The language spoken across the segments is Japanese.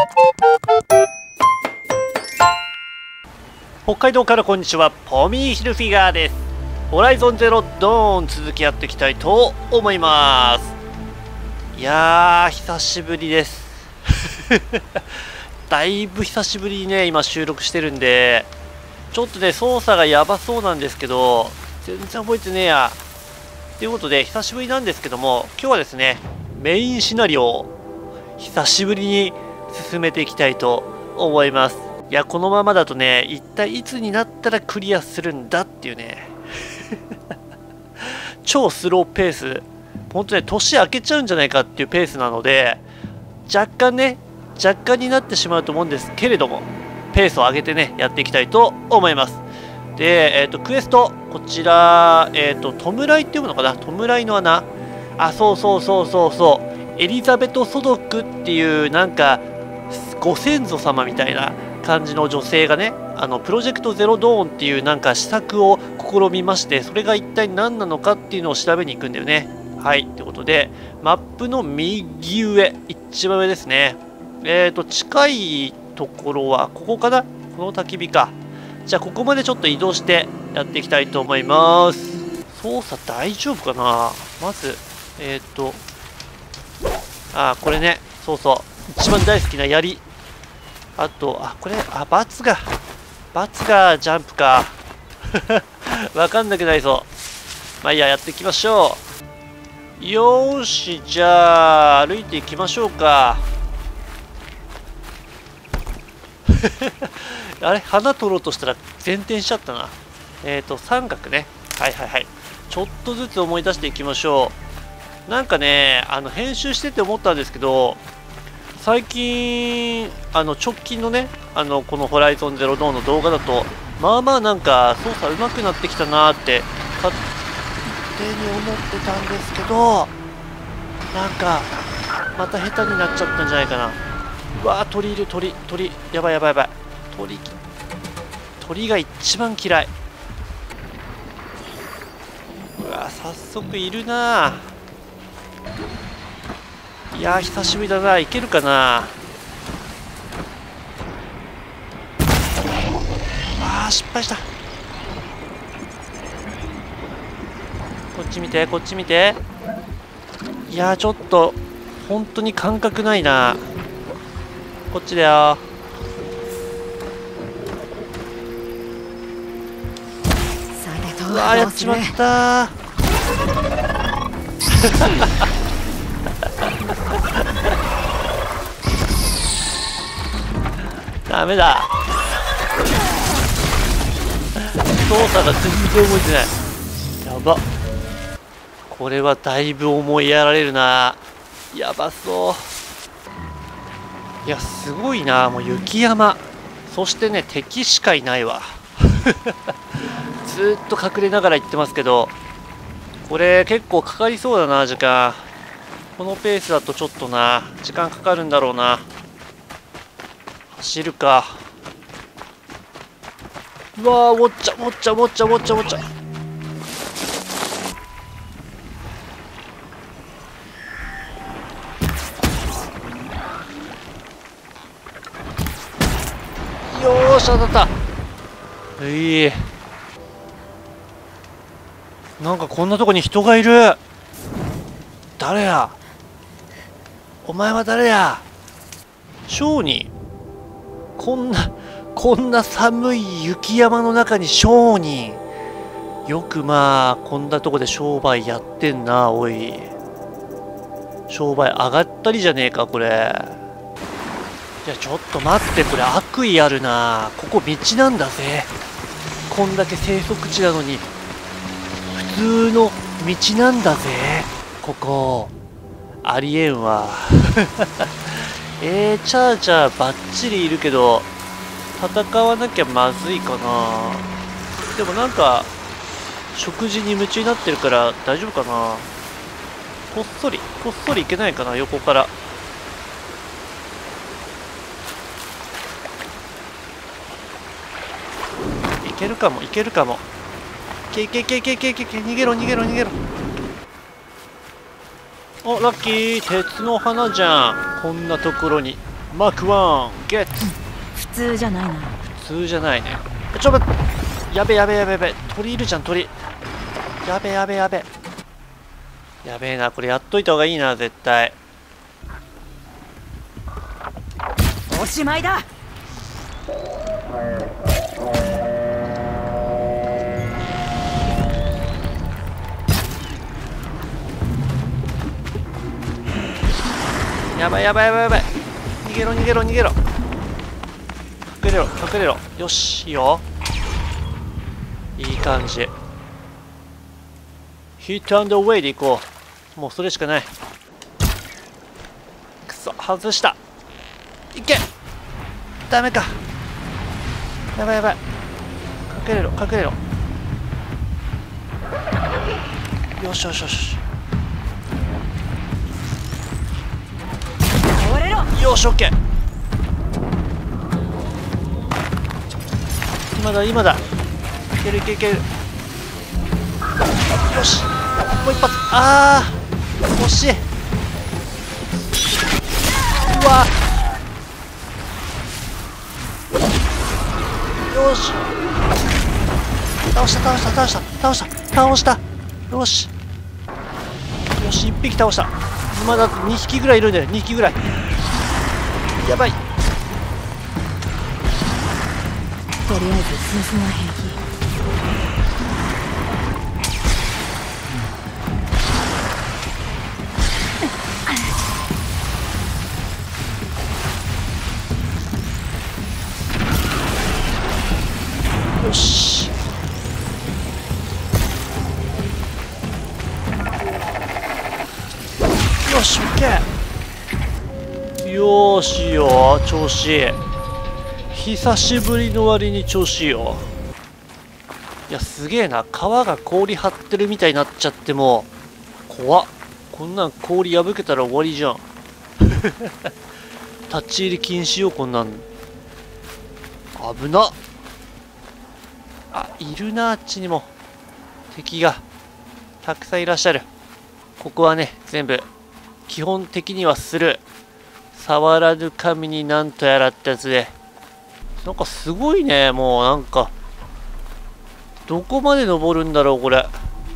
北海道からこんにちは、ポミーヒルフィガーです。ホライゾンゼロドーン続きやっていきたいと思います。いやー久しぶりですだいぶ久しぶりにね今収録してるんで、ちょっとね操作がやばそうなんですけど全然覚えてねえや。ということで久しぶりなんですけども、今日はですねメインシナリオを久しぶりに進めていきたいと思います。いやこのままだとね一体いつになったらクリアするんだっていうね超スローペース、本当ね年明けちゃうんじゃないかっていうペースなので、若干になってしまうと思うんですけれども、ペースを上げてねやっていきたいと思います。でクエストこちら弔いっていうのかな、弔いの穴、そうエリザベト・ソドクっていうなんかご先祖様みたいな感じの女性がね、プロジェクトゼロドーンっていうなんか施策を試みまして、それが一体何なのかっていうのを調べに行くんだよね。はいということでマップの右上一番上ですね。近いところはここかな、この焚き火か。じゃあここまでちょっと移動してやっていきたいと思います。操作大丈夫かな。まずこれね、そう一番大好きな槍。あとこれバツがジャンプかわかんなくなりそう。まあいいや、やっていきましょう。よーし、じゃあ歩いていきましょうかあれ花取ろうとしたら前転しちゃったな。三角ね、はいちょっとずつ思い出していきましょう。なんかね編集してて思ったんですけど、最近直近のねこのホライゾンゼロドーンの動画だとまあなんか操作上手くなってきたなーって勝手に思ってたんですけど、なんかまた下手になっちゃったんじゃないかな。うわー鳥いる、鳥やばい鳥が一番嫌い。うわー早速いるなー。いやー久しぶりだな、いけるかな。失敗した。こっち見てこっち見て。いやーちょっと本当に感覚ないな。こっちだよ。うわーやっちまったダメだ、操作が全然動いてない。やば、これはだいぶ思いやられるな。やばそう。いやすごいな、もう雪山、そしてね敵しかいないわずーっと隠れながら行ってますけど、これ結構かかりそうだな時間。このペースだとちょっとな時間かかるんだろうな。走るか。うわーもっちゃよーし当たった。なんかこんなとこに人がいる。誰やお前は。誰や。商人。こんな寒い雪山の中に商人。よくまあこんなとこで商売やってんな。おい商売上がったりじゃねえかこれ。いやちょっと待って、これ悪意あるな。ここ道なんだぜ。こんだけ生息地なのに普通の道なんだぜここ。ありえんわチャーチャーバッチリいるけど戦わなきゃまずいかな。でもなんか食事に夢中になってるから大丈夫かな。こっそりいけないかな、横から。いけるかも。いけ逃げろ。おラッキー、鉄の花じゃん。こんなところにマーク1ゲット。 普通じゃないな。 普通じゃないね。ちょっと待って、やべやべやべやべ、鳥いるじゃん鳥。やべやべやべやべえな、これやっといた方がいいな絶対。 おしまいだ。 やばいやばいやばいやばい、逃げろ逃げろ逃げろ、隠れろ隠れろ。よし、いいよ、いい感じ。ヒットアンドウェイでいこう。もうそれしかない。くそ、外した。いけ、ダメか。やばいやばい、隠れろ隠れろ。よしよしよしよし、オッケー。今だ今だ、いけるいけるいける。よし、もう一発。ああ惜しい。うわ、よし、倒した倒した倒した倒した倒した。よしよし、1匹倒した。まだ2匹ぐらいいるんだよ、2匹ぐらい。やばい。 とりあえず数分は平気。 よし、よし、オッケー。よーしよ、調子いい。久しぶりの割に調子いいよ。いや、すげえな、川が氷張ってるみたいになっちゃっても怖っ。こんなん氷破けたら終わりじゃん。立ち入り禁止よ、こんなん。危なっ。あ、いるな、あっちにも敵がたくさんいらっしゃる。ここはね、全部基本的にはスルー。触らぬ神になんとやらってやつで、なんかすごいね。もうなんかどこまで登るんだろうこれ。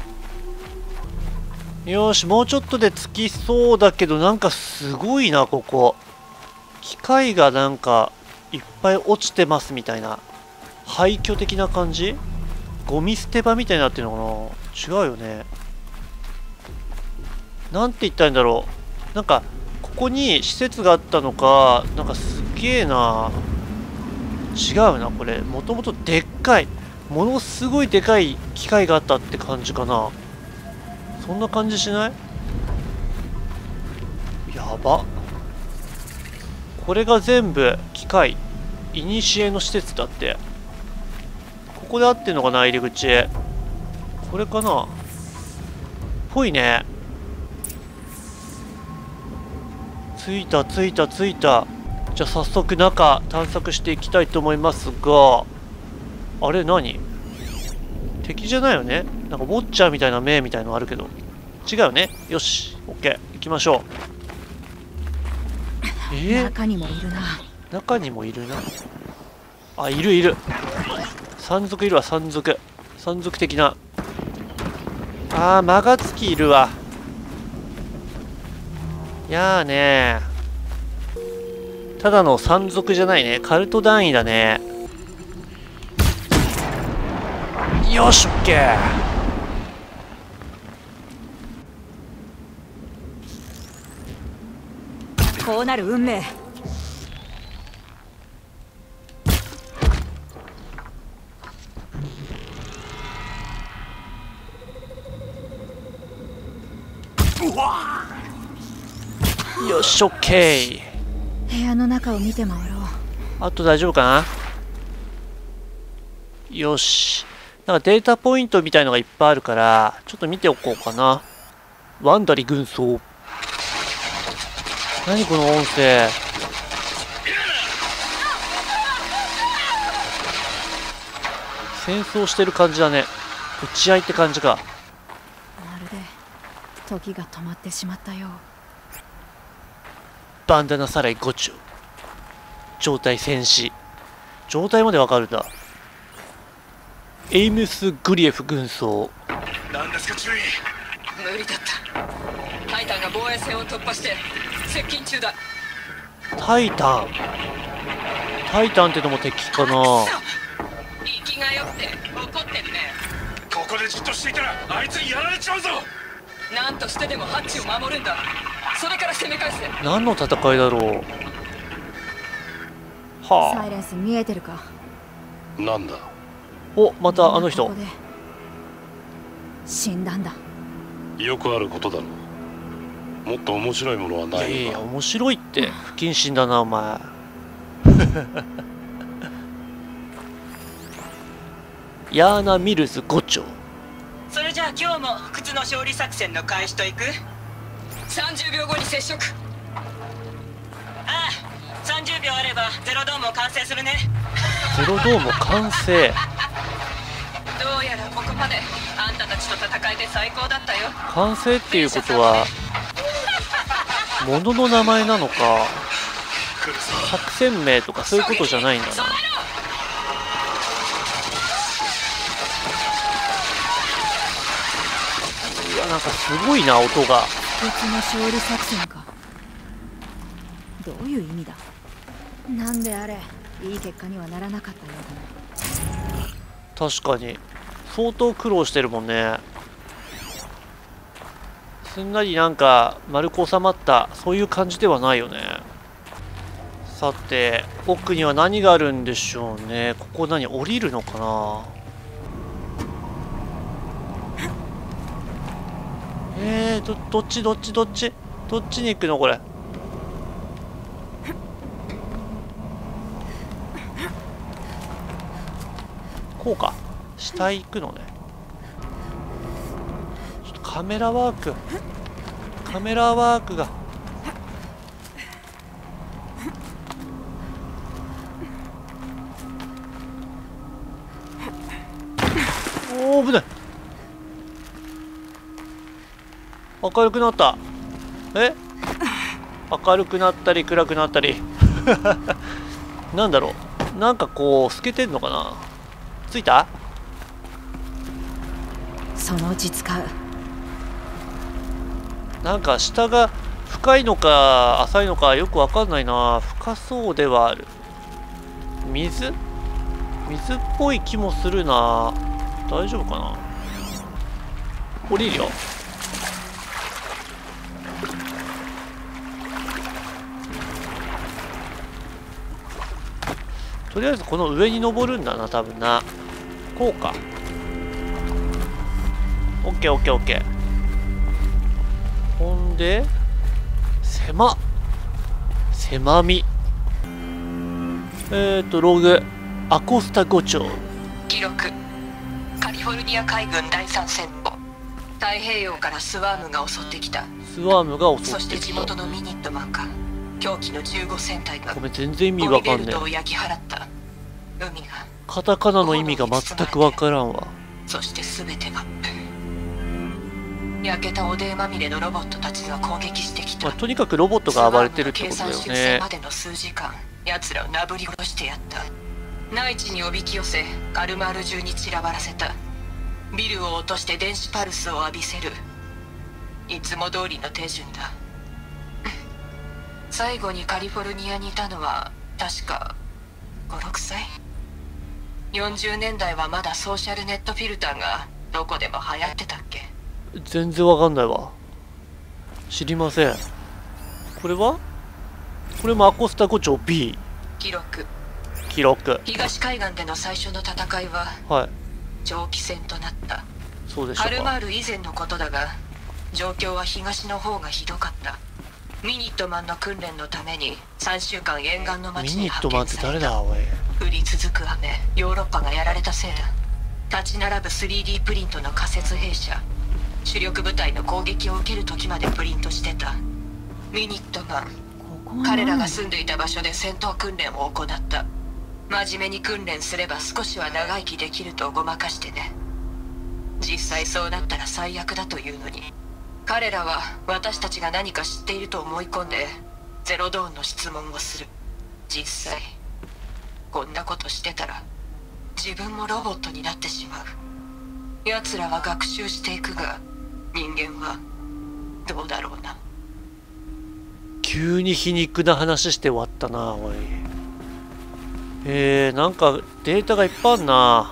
よし、もうちょっとで着きそうだけど、なんかすごいなここ。機械がなんかいっぱい落ちてますみたいな、廃墟的な感じ。ゴミ捨て場みたいになってるのかな。違うよね。なんて言ったらいいんだろう。なんかここに施設があったのか、なんかすっげえな。違うなこれ。もともとでっかい、ものすごいでかい機械があったって感じかな。そんな感じしない？やば。これが全部機械、いにしえの施設だって。ここで合ってんのかな、入り口。これかな。ぽいね。着いた着いた着いた。じゃあ早速中探索していきたいと思いますが、あれ何？敵じゃないよね。なんかウォッチャーみたいな目みたいのあるけど。違うよね。よし、オッケー、行きましょう。 中にもいるな。 中にもいるな。あ、いるいる。山賊いるわ、山賊。山賊的な。あー、マガツキいるわ。やーねー。ただの山賊じゃないね。カルト団員だね。よし、オッケー。 こうなる運命。 よし、オッケー。部屋の中を見て回ろう。 あと大丈夫かな。よし。なんかデータポイントみたいのがいっぱいあるから、ちょっと見ておこうかな。ワンダリ軍曹。何この音声。戦争してる感じだね。打ち合いって感じか。 まるで時が止まってしまったよう。 バンダナサライゴチュ。 状態戦士。状態までわかるんだ。エイムス・グリエフ軍曹。 何ですか注意。 無理だった。タイタンが防衛線を突破して接近中だ。 タイタン。タイタンってのも敵かな。 息がよくて怒ってるね。 ここでじっとしていたらあいつにやられちゃうぞ。 何としてでもハッチを守るんだ。それから攻め返せ。 何の戦いだろう。はサイレンス見えてるか。 なんだ。 お、またあの人。 ここで死んだんだ。 よくあることだろう。もっと面白いものはないのか。 いやいや面白いって不謹慎だなお前。ヤーナ・ミルズ5丁。 それじゃあ今日も不屈の勝利作戦の開始といく。 30秒後に接触。 ああ、30秒あればゼロドームを完成するね。 ゼロドーム完成。 どうやらここまであんたたちと戦えて最高だったよ。 完成っていうことは物の名前なのか作戦名とかそういうことじゃないんだな。うわ、なんかすごいな音が。 不屈の勝利作戦か。どういう意味だ。なんであれいい結果にはならなかったようだね。 確かに相当苦労してるもんね。すんなりなんか丸く収まったそういう感じではないよね。さて奥には何があるんでしょうね。ここ何降りるのかな。どっちどっちに行くのこれ。こうか。下行くのね。ちょっとカメラワークが。おお、危ない。明るくなった。明るくなったり暗くなったり。なんだろう。なんかこう透けてんのかな。ついた？ そのうち使う。 なんか下が深いのか浅いのかよくわかんないな。深そうではある。水っぽい気もするな。大丈夫かな。降りるよ。とりあえずこの上に登るんだな多分な。こうか。オッケーオッケーオッケー。ほんで狭み。ログアコスタ5丁。 記録。カリフォルニア海軍第3戦法。太平洋からスワームが襲ってきた。 スワームが襲そしてってきた。 地元のミニットマンか狂気の15戦隊がごめん全然意味ゴわかんねミベルトを焼き払った。海がカタカナの意味が全くわからんわ。 そして全てが焼けた汚泥まみれのロボットたちが攻撃してきた。 とにかくロボットが暴れてるってことだよ計算修正ね。 までの数時間奴らをなぶり殺してやった。内地におびき寄せカルマール中に散らばらせた。ビルを落として電子パルスを浴びせる。いつも通りの手順だ。最後にカリフォルニアにいたのは確か56歳。40年代はまだソーシャルネットフィルターがどこでも流行ってたっけ。 全然わかんないわ。知りません。これもアコスタ5丁 B。 記録。東海岸での最初の戦いははい長期戦となった。 そうでしたか。 カルマール以前のことだが状況は東の方がひどかった。ミニットマンの訓練のために3週間沿岸のミ町にニットマンって派遣された。 誰だおい。 降り続く雨、ヨーロッパがやられたせいだ。立ち並ぶ 3D プリントの仮設兵舎、主力部隊の攻撃を受ける時までプリントしてた。ミニットマン、 ここは彼らが住んでいた場所で戦闘訓練を行った。真面目に訓練すれば少しは長生きできるとごまかしてね。実際そうなったら最悪だというのに、彼らは私たちが何か知っていると思い込んでゼロドーンの質問をする。 実際こんなことしてたら自分もロボットになってしまう。奴らは学習していくが人間はどうだろうな。 急に皮肉な話して終わったな、おい。なんかデータがいっぱいあるな。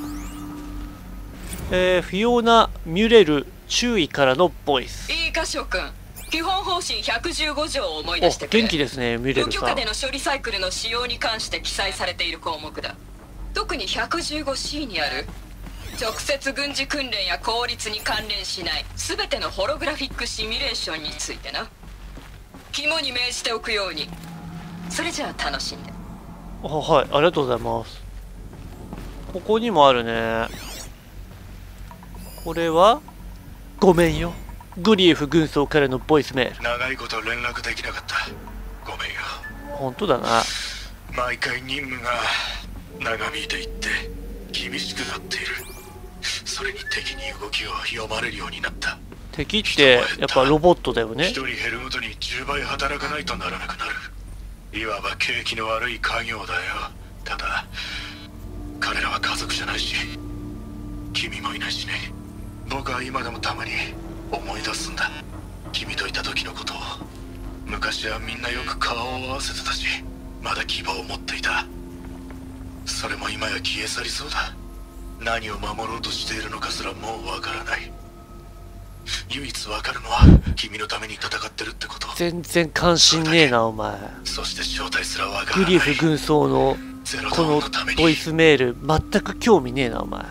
フィオナ・ミュレル注意からのボイス。 いいか諸君、基本方針115条を思い出してくれ。 元気ですね、ミュレ無許ルさん。 可での処理サイクルの使用に関して記載されている項目だ。特に 115C にある直接軍事訓練や効率に関連しない全てのホログラフィックシミュレーションについてな。肝に銘じておくように。それじゃあ楽しんで。 はい、ありがとうございます。ここにもあるね。これはごめんよ、グリエフ軍曹からのボイスメール。 長いこと連絡できなかった。ごめんよ。 本当だな。 毎回任務が長引いていって厳しくなっている。それに敵に動きを読まれるようになった。 敵ってやっぱロボットだよね。 一人減るごとに10倍働かないとならなくなる。いわば景気の悪い家業だよ。ただ彼らは家族じゃないし君もいないしね。僕は今でもたまに思い出すんだ。君といた時のことを。昔はみんなよく顔を合わせてたしまだ希望を持っていた。それも今や消え去りそうだ。何を守ろうとしているのかすらもうわからない。唯一わかるのは君のために戦ってるってこと。 全然関心ねえなお前。 そして正体すらわからない。 グリエフ軍曹のこのボイスメール全く興味ねえなお前。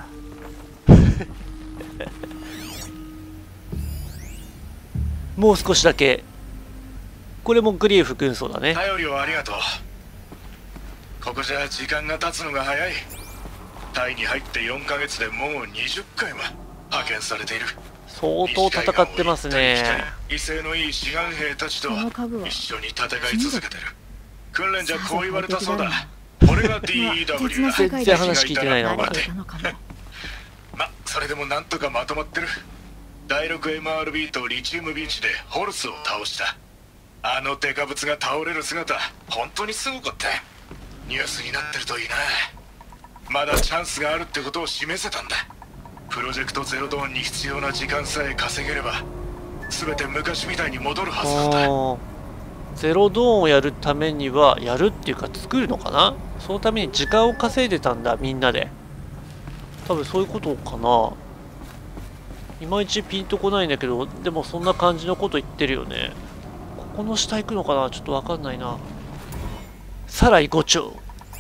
もう少しだけ。これもグリエフ軍曹だね。 頼りをありがとう。ここじゃ時間が経つのが早い。タイに入って4ヶ月でもう20回も派遣されている。 相当戦ってますね。 威勢のいい志願兵たちとこの株は一緒に戦い続けてる。訓練じゃこう言われたそうだ。俺が DEW だ。 全然話聞いてないなお前。 ま、それでもなんとかまとまってる。第 6MRB とリチウムビーチでホルスを倒した。あのデカブツが倒れる姿本当にすごかった。ニュースになってるといいな。まだチャンスがあるってことを示せたんだ。プロジェクトゼロドーンに必要な時間さえ稼げれば全て昔みたいに戻るはずなんだ。 ゼロドーンをやるためにはやるっていうか作るのかな。そのために時間を稼いでたんだみんなで。多分そういうことかな。いまいちピンとこないんだけど、でもそんな感じのこと言ってるよね。ここの下行くのかな、ちょっとわかんないな。サライ5丁。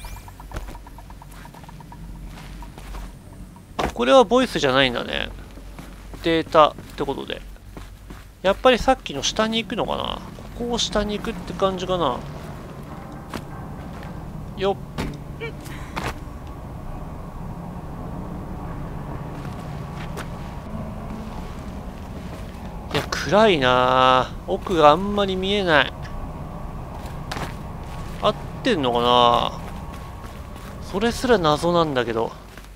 これはボイスじゃないんだね。データってことで。やっぱりさっきの下に行くのかな。ここを下に行くって感じかな。よっ。いや、暗いな。奥があんまり見えない。合ってんのかな。それすら謎なんだけど。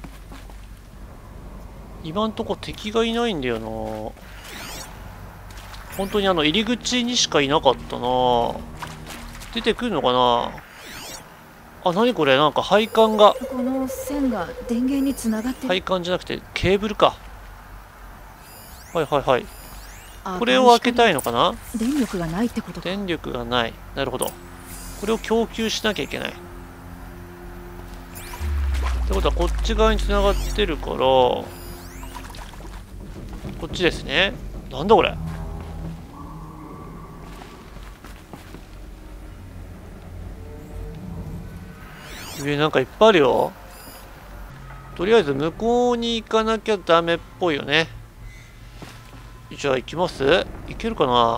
今んとこ敵がいないんだよな。本当に入り口にしかいなかったな。出てくるのかな。あ、何これ、なんか配管が。 この線が電源につながってる。 配管じゃなくてケーブルか。はいはいはい。これを開けたいのかな。 電力がないってことか。 電力がない。なるほど。これを供給しなきゃいけない。ってことはこっち側につながってるから、こっちですね。なんだこれ。上なんかいっぱいあるよ。とりあえず向こうに行かなきゃダメっぽいよね。じゃあ行きます？行けるかな。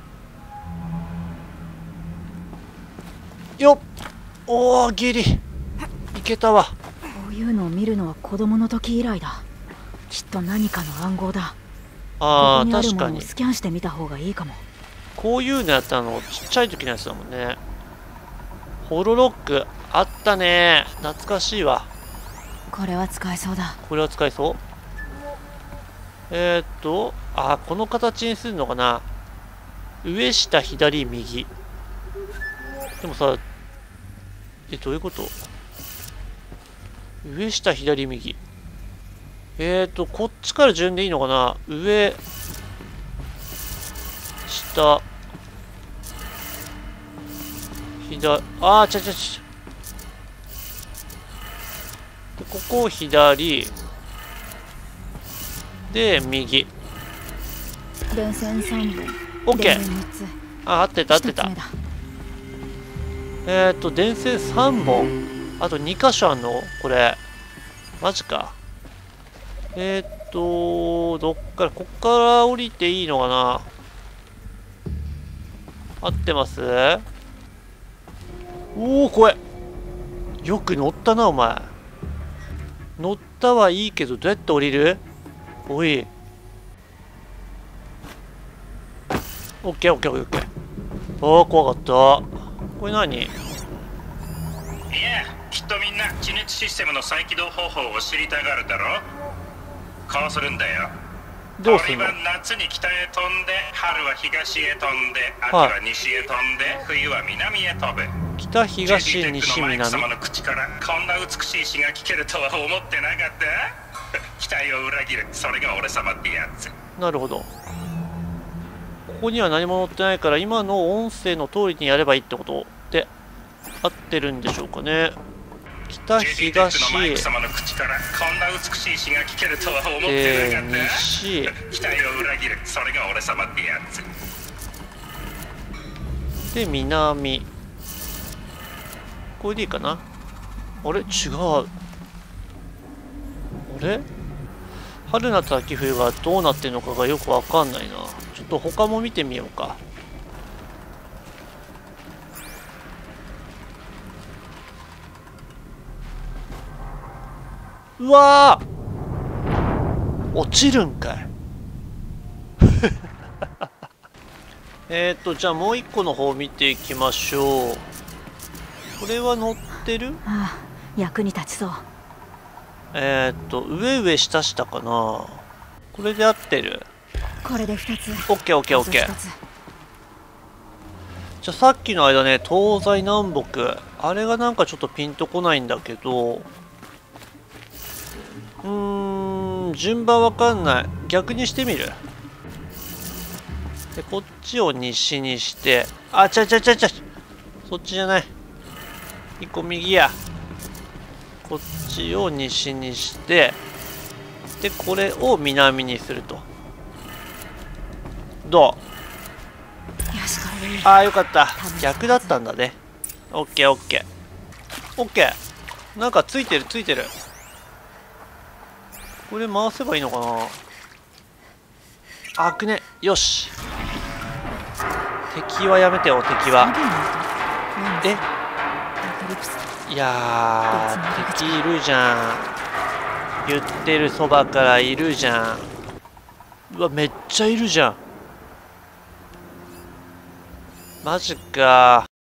よっ。おー、ギリ行けたわ。 こういうのを見るのは子供の時以来だ。きっと何かの暗号だ。 ああ、 ここにある確かにものをスキャンしてみた方がいいかも。 こういうのやったのちっちゃい時のやつだもんね。ホロロックあったね。懐かしいわ。 これは使えそうだ。 これは使えそう。あ、この形にするのかな。上下左右。でもさ、 どういうこと？上下左右。こっちから順でいいのかな？上、下、左、でここを左、で、右。 電線3本。 オッケー。 電源3つ。 合ってた合ってた。 一つ目だ。 電線3本。あと2箇所あんのこれ。マジか。どっから、こっから降りていいのかな？合ってます？おお、怖い。よく乗ったな、お前。乗ったはいいけど、どうやって降りる？おい。オッケーオッケーオッケー。ああ、怖かった。これ何？ いや、きっとみんな地熱システムの再起動方法を知りたがるだろ。こうするんだよ。 どうするの？ 鳥は夏に北へ飛んで、春は東へ飛んで、秋は西へ飛んで、冬は南へ飛ぶ。 北、東、西、 ジェディテックのマイク南。 様の口からこんな美しい詩が聞けるとは思ってなかった？期待を裏切る。それが俺様ってやつ。 なるほど。ここには何も載ってないから、今の音声の通りにやればいいってことで合ってるんでしょうかね。北、 ジェディテッ東、 クのマイク様の口からこんな美しい詩が聞けるとは思ってなかった？ 西。 期待を裏切る。それが俺様ってやつ。 で、南。これでいいかな？あれ違う。あれ春夏秋冬がどうなってるのかがよくわかんないな。ちょっと他も見てみようか。うわー、落ちるんかい。じゃあもう一個の方見ていきましょう。これは乗ってる？ ああ、役に立ちそう。 上上下下かな。これで合ってる？ これで2つ。 オッケーオッケーオッケー。 あと一つ。 じゃあさっきの間ね、東西南北。あれがなんかちょっとピンとこないんだけど。順番わかんない。逆にしてみる？で、こっちを西にして。あ、そっちじゃない。一個右や。こっちを西にして、で、これを南にすると。どう？ よし、これでいい。 ああ、よかった。逆だったんだね。オッケーオッケー。オッケー。なんかついてるついてる。これ回せばいいのかな？あくね。よし。敵はやめてよ、敵は。え？いやー、敵いるじゃん。言ってるそばからいるじゃん。うわ、めっちゃいるじゃん。マジかー。